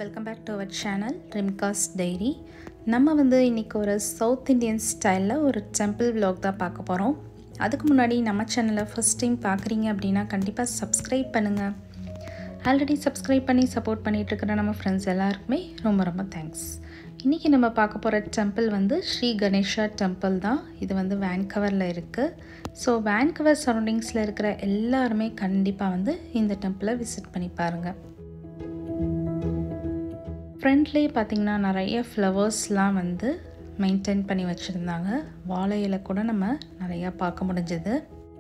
welcome back to our channel Rimka's Diary. நம்ம வந்து இன்னைக்கு ஒரு சவுத் இந்தியன் ஸ்டைல்ல ஒரு டெம்பிள் vlog தான் பார்க்க போறோம். அதுக்கு முன்னாடி நம்ம சேனலை ஃபர்ஸ்ட் டைம் பார்க்குறீங்க அப்படினா கண்டிப்பா Subscribe பண்ணுங்க. ஆல்ரெடி Subscribe பண்ணி சப்போர்ட் பண்ணிட்டு இருக்கிற நம்ம फ्रेंड्स எல்லாருக்குமே ரொம்ப தேங்க்ஸ். இன்னைக்கு நம்ம பார்க்க போற டெம்பிள் வந்து ஸ்ரீ கணேஷா டெம்பிள் தான். இது வந்து வான்கவர்ல இருக்கு. சோ வான்கவர் சரௌண்டிங்ஸ்ல இருக்கிற எல்லாரும் கண்டிப்பா வந்து இந்த டெம்பிளை விசிட் பண்ணி பாருங்க. ஃப்ரண்ட்லே பாத்தீங்கன்னா நிறைய ஃப்ளவர்ஸ்லாம் வந்து மெயின்டைன் பண்ணி வச்சிருந்தாங்க. வாழை இலை கூட நம்ம நிறைய பார்க்க முடிஞ்சது.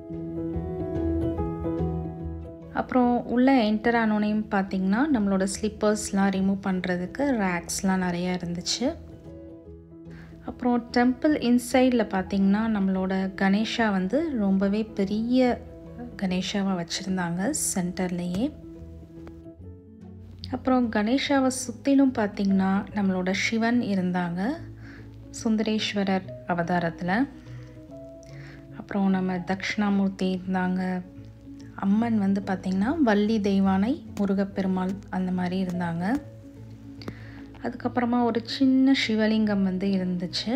அப்புறம் உள்ள என்டர் ஆனோனையும் பாத்தீங்கன்னா நம்மளோட ஸ்லிப்பர்ஸ்லாம் ரிமூவ் பண்றதுக்கு ரேக்ஸ்லாம் நிறைய இருந்துச்சு. அப்புறம் டெம்பிள் இன்சைட்ல பாத்தீங்கன்னா நம்மளோட கணேஷா வந்து ரொம்பவே பெரிய கணேஷாவை வச்சிருந்தாங்க சென்டர்லயே. அப்புறம் கணேஷாவை சுத்திலும் பாத்தீங்கன்னா நம்மளோட சிவன் இருந்தாங்க சுந்தரேஸ்வரர் அவதாரத்துல. அப்புறம் நம்ம தட்சிணாமூர்த்தி இருந்தாங்க. அம்மன் வந்து பாத்தீங்கன்னா வள்ளி தெய்வானை முருகப்பெருமாள் அந்த மாதிரி இருந்தாங்க. அதுக்கப்புறமா ஒரு சின்ன சிவலிங்கம் வந்து இருந்துச்சு.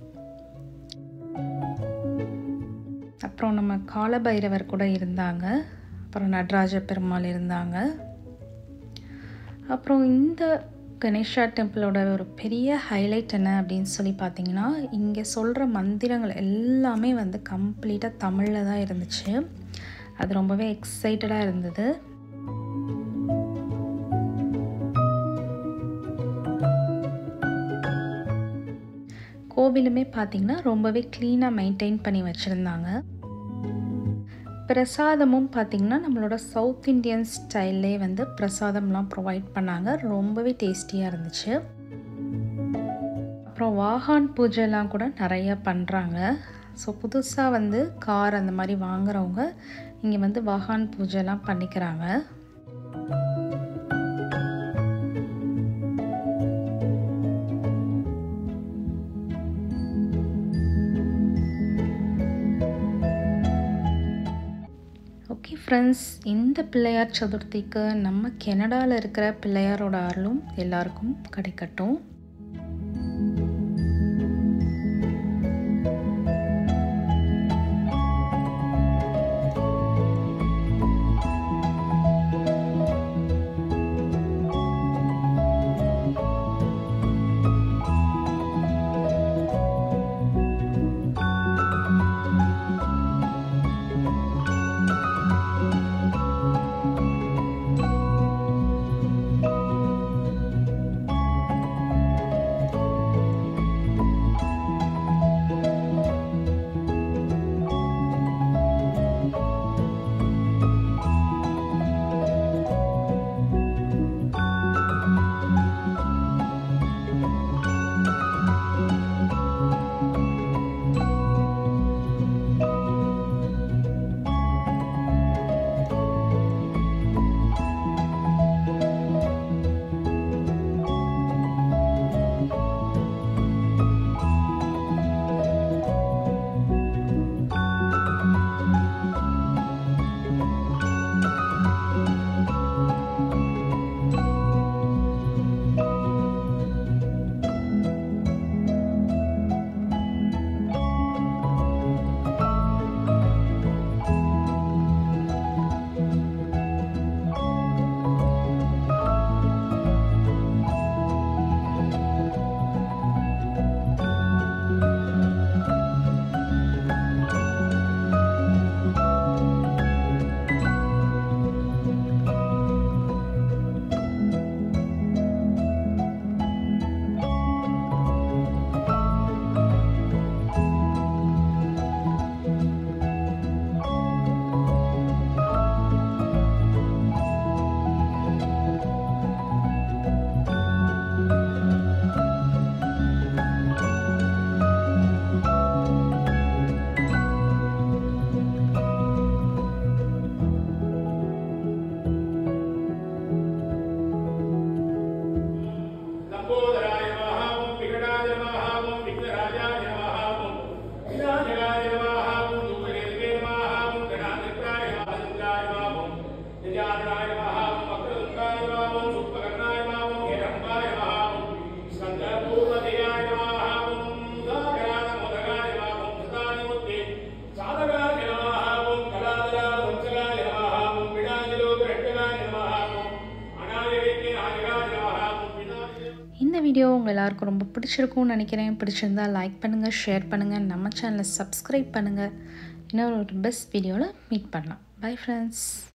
அப்புறம் நம்ம காலபைரவர் கூட இருந்தாங்க. அப்புறம் நடராஜ பெருமாள் இருந்தாங்க. அப்புறம் இந்த கணேஷா டெம்பிளோட ஒரு பெரிய ஹைலைட் என்ன அப்படின்னு சொல்லி பார்த்தீங்கன்னா இங்கே சொல்கிற மந்திரங்கள் எல்லாமே வந்து கம்ப்ளீட்டாக தமிழில் தான் இருந்துச்சு. அது ரொம்பவே எக்ஸைட்டடாக இருந்தது. கோவிலுமே பார்த்தீங்கன்னா ரொம்பவே க்ளீனாக மெயின்டைன் பண்ணி வச்சுருந்தாங்க. பிரசாதமும் பார்த்திங்கன்னா நம்மளோட சவுத் இண்டியன் ஸ்டைல்லே வந்து பிரசாதம்லாம் ப்ரொவைட் பண்ணாங்க. ரொம்பவே டேஸ்டியாக இருந்துச்சு. அப்புறம் வாகன் பூஜைலாம் கூட நிறையா பண்ணுறாங்க. ஸோ புதுசாக வந்து கார் அந்த மாதிரி வாங்குறவங்க இங்கே வந்து வாகன் பூஜைலாம் பண்ணிக்கிறாங்க. ஓகே ஃப்ரெண்ட்ஸ், இந்த பிள்ளையார் சதுர்த்திக்கு நம்ம கனடாவில் இருக்கிற பிள்ளையாரோட அருளும் எல்லாருக்கும் கிடைக்கட்டும். வீடியோ உங்கள் எல்லாருக்கும் ரொம்ப பிடிச்சிருக்கும்னு நினைக்கிறேன். பிடிச்சிருந்தா லைக் பண்ணுங்கள், ஷேர் பண்ணுங்கள், நம்ம சேனலை சப்ஸ்கிரைப் பண்ணுங்கள். இன்னொரு பெஸ்ட் வீடியோவில் மீட் பண்ணலாம். Bye friends.